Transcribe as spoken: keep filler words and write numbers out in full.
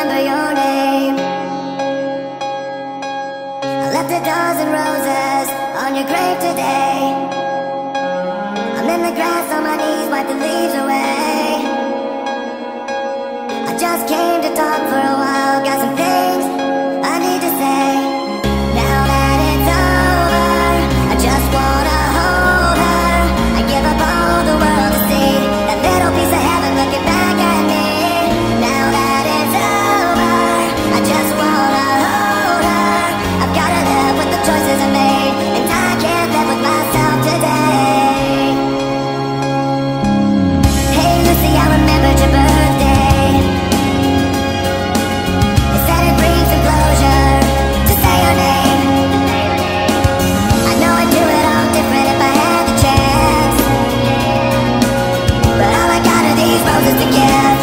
remember your name. I left a dozen roses on your grave today. I'm in the grass on my knees, wipe the leaves away. I just came to talk for a while, got some things I need to say. Now that it's over, I just wanna hold her. I give up all the world to see that little piece of heaven looking back at me. Now that it's over, I just wanna hold her. I've gotta live with the choices I made, and I can't live with myself today. Hey Lucy, I remembered your birthday. They said it brings some closure to say your name. I know I'd do it all different if I had the chance, but all I got are these roses to give.